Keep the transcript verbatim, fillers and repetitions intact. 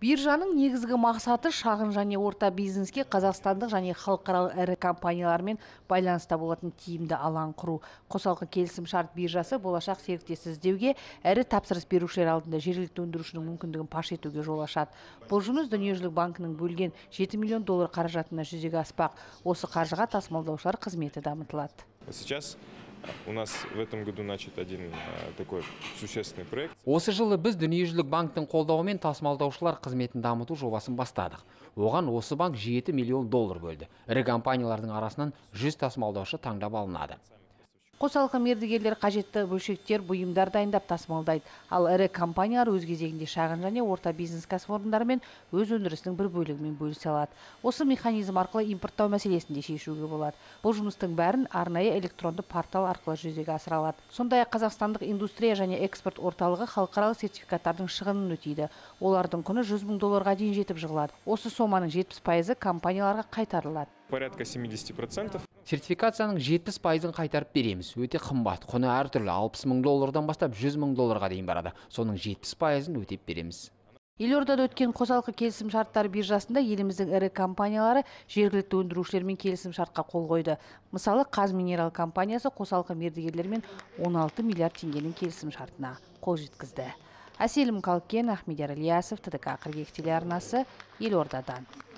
Биржаның негізгі мақсаты шағын және орта бизнеске қазақстандық және халықаралық ірі компаниялармен байланыста болатын тиімді алаң құру. Қосалқы келісім шарт биржасы болашақ серіктес іздеуге, ірі тапсырыс берушілер алдында жергілікті өндірушінің мүмкіндігін паш етуге жол ашады. Бұл жұмыс Дүниежүзілік банкінің бөлген жеті миллион доллар қаражатына жүзеге аспақ. Осы қаржыға тасымалдаушылар қызметі дамытылады. Сейчас у нас в этом году начат один такой существенный проект. Осы жылы біз Дүниежүзілік банктың қолдауымен тасымалдаушылар қызметін дамыту жобасын бастадық. Оған осы банк жеті миллион доллар бөлді. Ірі компаниялардың арасынан жүз тасымалдаушы таңдап алынады. Қосалқы мердігерлер қажетті бөлшектер, бұйымдар дайындап тасымалдайды. Ал ірі компаниялар өз кезегінде шағын және орта бизнес кәсіпорындарымен өз өндірісінің бір бөлігімен бөлісе алады. Осы механизм арқылы импорттау мәселесін де шешуге болады. Бұл жұмыстың бәрін арнайы электронды портал арқылы жүзеге асыра алады. Сондай-ақ Қазақстандық индустрия және экспорт орталығы халықаралық сертификаттардың шығынын өтейді. Олардың құны жүз мың долларға дейін жетіп жығылады. Осы соманың жетпіс пайызы компанияларға қайтарылады. Порядка семидесяти процентов. Сертификацияның жетпіс пайызын қайтарып береміз. Өте қымбат. Құны әртүрлі алпыс мың доллардан бастап жүз мың долларға дейін барады. Соның жетпіс пайызын өтеп береміз. Елордада өткен қосалқы келісім шарттар биржасында еліміздің ірі компаниялары жергілікті өндірушілермен келісім шартқа қол қойды. Мысалы, Қазминерал компаниясы қосалқы мердігерлермен он алты миллиард теңгенің келісім шартына қол жеткізді. Әселім Қалкен, Ахмедияр Ильясов, ТДК қырық екі телеарнасы, Елордадан.